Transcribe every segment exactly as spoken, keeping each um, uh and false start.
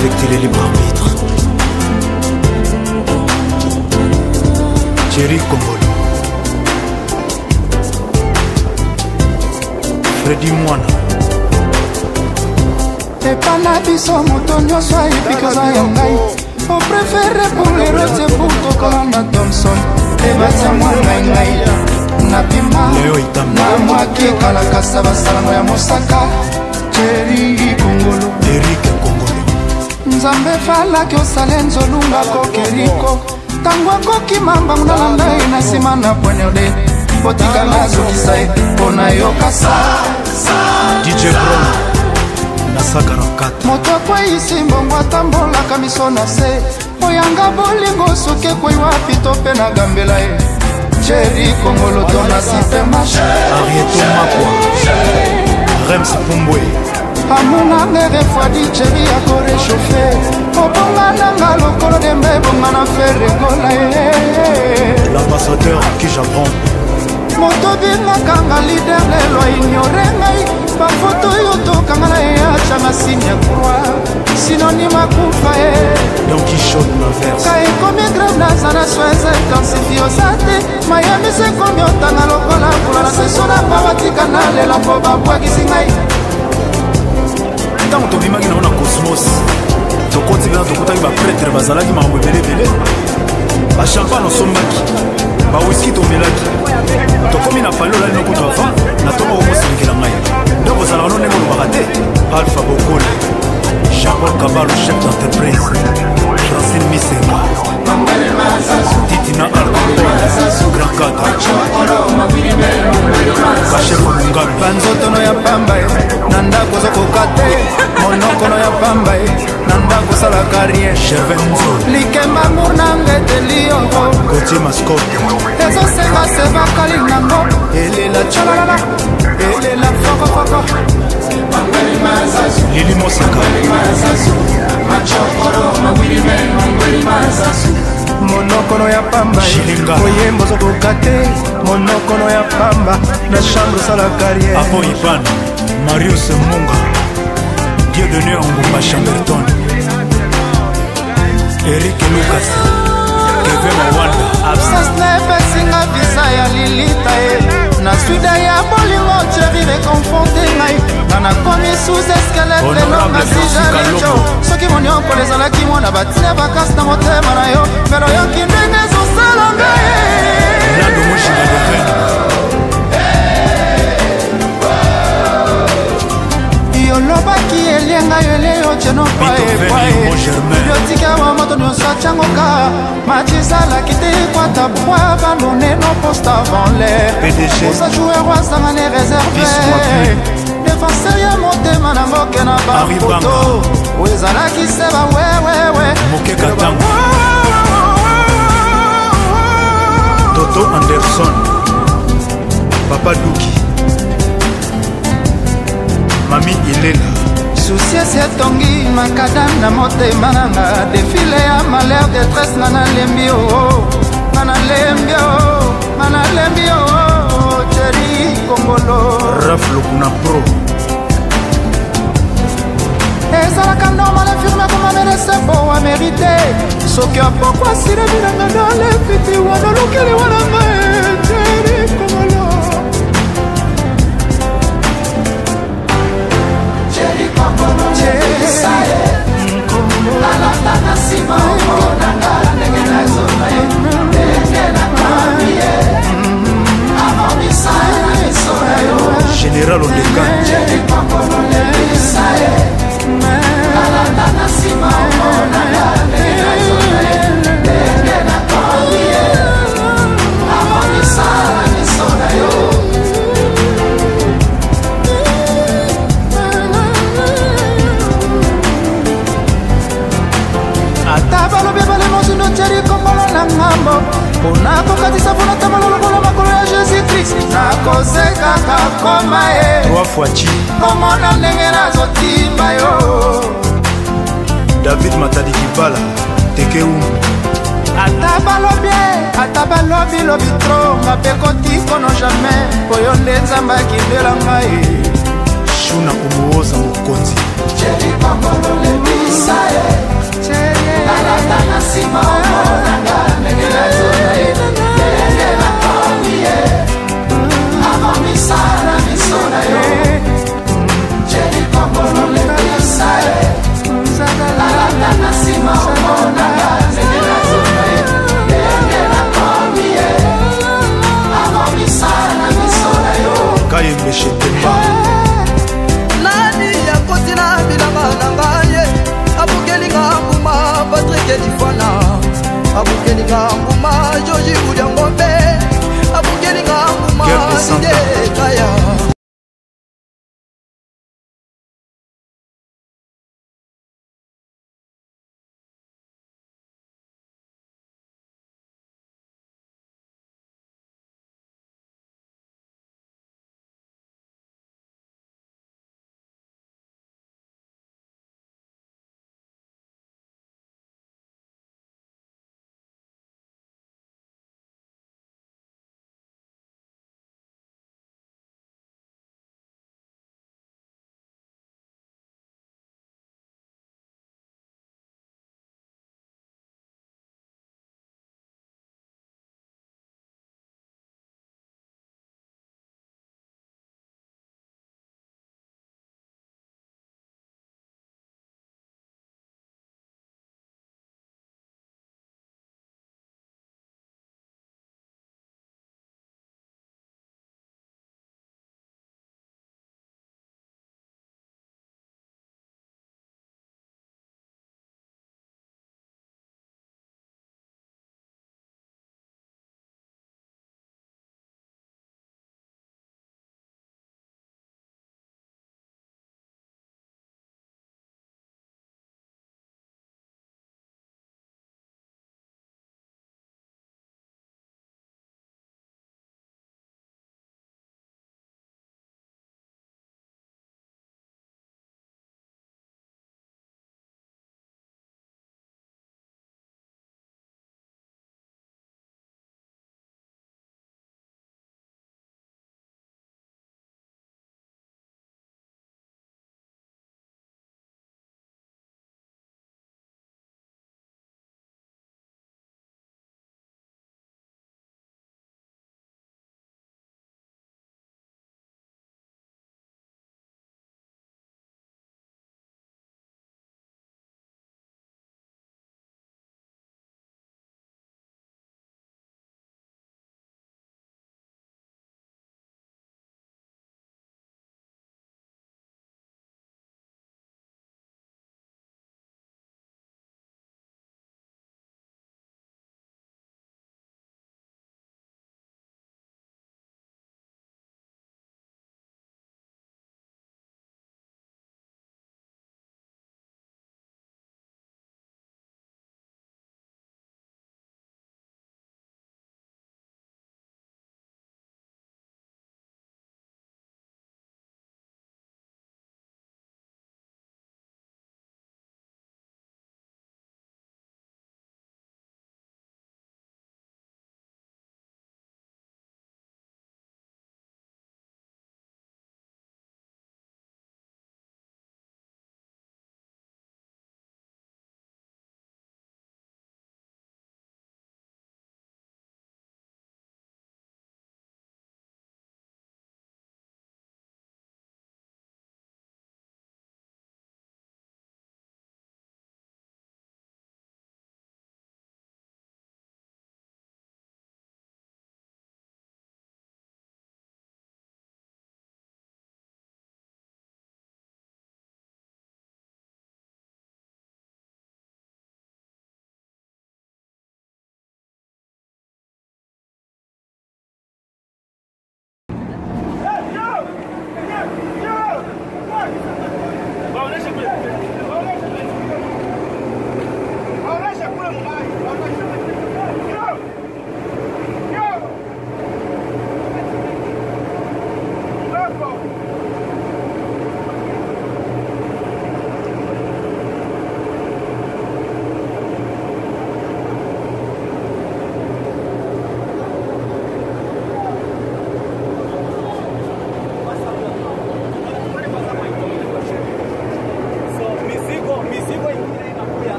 respecter les libres arbitres. Thierry Kongolo, Freddy Mwana. Epana biso moto nyonso ayebikoza ya ngai o préféré boulero te buto kolanda Thompson ebatia mwana ngai napima na mwaki kalakasa basalango ya mosaka Thierry Kongolo Eric Kongolo nzambe falaki osale nzolunga kokeriko tango akoki mambango na ngai na nsima na poignarde botika nazokisa ye mpona yokasa D J Brown moto akweyisi mbongo atambolaka miso na se oyanga bolingo soki ekwei wapi to mpe nagambela ye Thierry Kongolo to na supermarché Arieto Makwa Rems Pumbwe amonanga refadi Thierry akorechauffe obongananga lokolo dembe ebonga na feregola ye l'ambassadeur qui j'apprends moto bingakanga lider lelo ignore ngai bafoto oyo tokanga na ye acanga signe ya croix synonyme akufa ye Don Quichotte na verse ka ekomi grave naza na soins intensifie oza te mayamisi ekomi otanga lokola mbula na seso na mpa batika na lela mpo babwakisi ngai ntango tobimaki nango na cosmos tokoti mpena tokutaki bapretre bazalaki makambo ebelebele bachampagne osombaki bawiski tomelaki tokomi na pale olali nokutu ava na tongo okoselekela ngai nde kozalaka no ndenge olobaka te Alpha Bokole Jean-Paul Kabalo chef d'entreprise Francine Misenga Titina Alcopol Grand Cadre bachef Mungambi banzotono ya pamba ye na ndako ozokoka te monokono ya pamba ye na ndako osalaka rien Chevenzo likemba mur nanga eteli yongo Gautier Mascope ezosenga se bakali nango elela tchalalala elela fokofoko Lili Mosaka monokono ya pamba koyemba ozokoka te monokono ya pamba na chambre osala carrière Apo Ivan Marius Munga Dieudonné Ngumba Chamberton Eric Lucas Kevin Mawanda absence na epesinga visa ya lilita ye na swida ya bolingo Thierry reconfronte ngai nga nakomi sous eskelete lenonga sijalico soki moniokolo ezalaki mwana batina bakasi na motema na yo melo yoki ndenge ezosala ngai Lando Moshinga Lorraine yolobaki elienga yo eleyo tieno paepaeyotika wa moto nyonso atiangoka matizalaki te ekwata bwa bandoneno poste avant l'air osa joueur wazanga ne réserve défenseur ya motema nango ke na bafoto oyo ezalaki se bawewewe Mokekatango Toto Anderson Papa Duki Mami Ilela souciese etongi makadam na motema nanga defile ya malheur détresse nga nalembi o nga nalembi o nga nalembi o Thierry Kongolo Raf Lokuna Pro ezalaka normal infirme koma merese po wa mérité soki apokwa sire bilanga nalefiti wana lukeli wananga Thierry Kongolo Thierry Kongolo Thierry Kongolo lalata na sima omonanga ndenge nazona ye ndenge nakwamie amamisa na misona yo Général Ondeka Thierry Kongolo lebisa ye lalata na sima omonanga ndenge nazona ye ndenge nakwamie amamisa na misona yo ata balobi balemozindo Thierry Kongolo na ngambo mpona kokatisa mpona tamalo lokola makolo ya Jésus Christ nakozekaka koma ye Trois fois Chi komona ndenge nazotimba yo David Matadi Kibala Teke Umu ata balobi ata balobi lobi tro nga mpe kotikono jamais oyo nde nzambe akindela ngai Shuna Umuoza Mokonzi Chéri Kongolo lebisa ye Lalata na sima omonanga Ndenge na zona ye Ndenge na komi ye Amamisa na miso na yo Chéri Kongolo lebisa ye Lalata na sima omonanga Ndenge na zona ye Ndenge na komi ye Amamisa na miso na yo Kayembe Shetemba Nani ya kotina bilanga na ngaye Abukelinga mbuma Patrick Edifana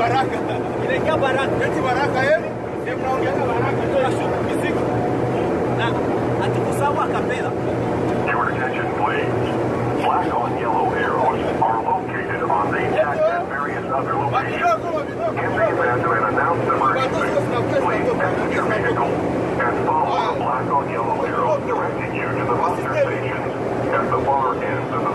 baraka. Inaingia baraka. Eti baraka yenu. Ndio mnaongea baraka tu ya shuku mizigo. Na atukusawa kapela. Your attention please. Black on yellow arrows are located on the deck and various other locations. In the event of an announced emergency, please exit your vehicle and follow the black on yellow arrows directing you to the muster stations at the far ends of the